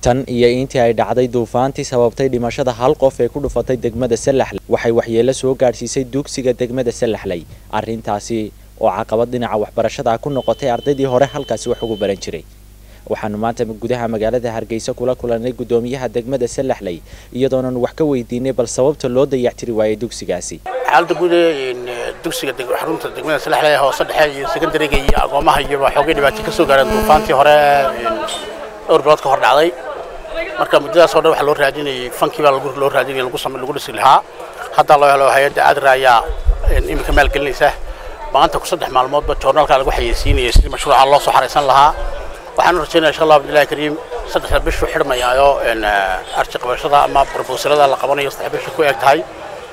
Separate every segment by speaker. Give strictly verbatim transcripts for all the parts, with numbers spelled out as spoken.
Speaker 1: tan iyo intii ay dhacday duufaantii sababtay dhimashada hal qof ee ku dhufatay degmada Salaxley waxay waxyeelo soo gaarsiisay dugsiga degmada Salaxley arrintaasi oo caqabad dhinaca waxbarashada ku noqotay ardaydii hore halkaas wax ugu baran jiray waxaanu maanta gudaha magaalada Hargeysa kula kulanay gudoomiyaha degmada Salaxley iyadoona wax ka weydiinay bal sababta loo dayactiri waayay dugsigaasi
Speaker 2: xaalada guud ee dugsiga xarunta degmada Salaxley hoose dhexe iyo secondary-ga iyo aqoomaha iyo waxooga dhibaato ka soo gaaray duufaantii hore urbaad ka hor dhacday marka muddadaas oo dhan waxa loo raadinayay fankii baa lagu loo raadinayay lagu sameeyay lagu dhisi lahaa hadda loo helo hay'adda adraaya imika maal gelinaysa maanta ku saddex maalmoodba joornaalka lagu xayeysiinayay sidii mashruuca loo soo xareysan lahaa waxaan rajaynayaa insha Allah billahi kariim saddex bish u xirmayaayo in arti qabashada ama proposalada la qabanayo saddex bish ku eeg tahay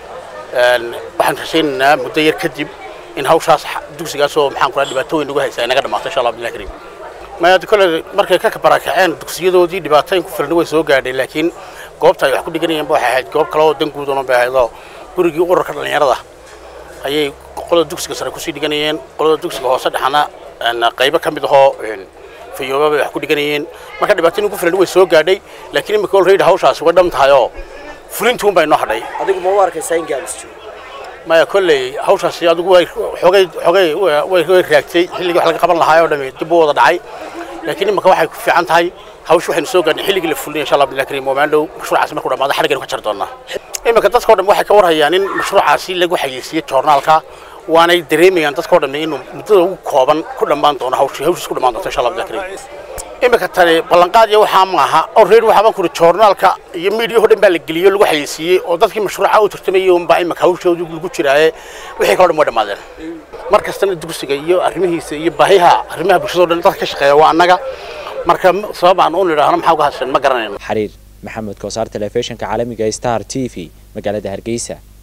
Speaker 2: waxaan rajaynayaa muddo yar kadib in hawshaas dugsigaas oo maxaan kula dhibaato weyn ugu haysaa inaga dhamaato insha Allah billahi kariim ما يدخل مركز كبرى كأن دكسيدو دي دبعتين كفر نوي سوق قاعد لكن قابتها يحكوا دقني ينبه حد قاب كلاو دنقو دونا بهذا برجي أورك اللي يرضى أي قل الدكس كسر كسي دقنيين قل الدكس هو صد حنا أن قريبا كم بده في يوم يحكوا دقنيين ما كان دبعتين كفر نوي سوق قاعد لكن ما كل ريد هاوش عس ودم تهايو فرنتهم بين نهري
Speaker 3: هذيك موارك سين جالس
Speaker 2: ما يكل هاوش عس يادو حقي حقي وهو رياكتي اللي حلقة قبل الهايو دم تبوه ضعي لكن ما كواحد في عن تاي هاوش وحين سوق إن حلقة الفلين إن شاء الله بالله كريم وما عنده مشروع عسى ما كنا ما هذا حلقة نكشر دونا إما كنت تذكر إنه واحد كورها يعني مشروع عسى اللي جوا حيسية جورنالك وأنا دريمي أن تذكر إنه مثل كوبان كل ما أنتون هاوش هاوش كل ما أنتون إن شاء الله بالله كريم إما كنت ترى بلنقاد يو حامها أو غير وحنا كل جورنالك يميل يهودن بالجلية اللي جوا حيسية وذاتك مشروع أو ترتمي يوم بعد ما هاوش هاوش يقول كشراء وحي كارد مودة مادر مركز تاني الدكتور جايو أرميه يبهيها أرميها بشدة لأن تذكر شيء وعناك marka sabab aan u leeyahay maxaa uga hadsan ma garanayno
Speaker 1: xariir maxamed koosar telefishinka caalamiga Star T V magaalada Hargeysa.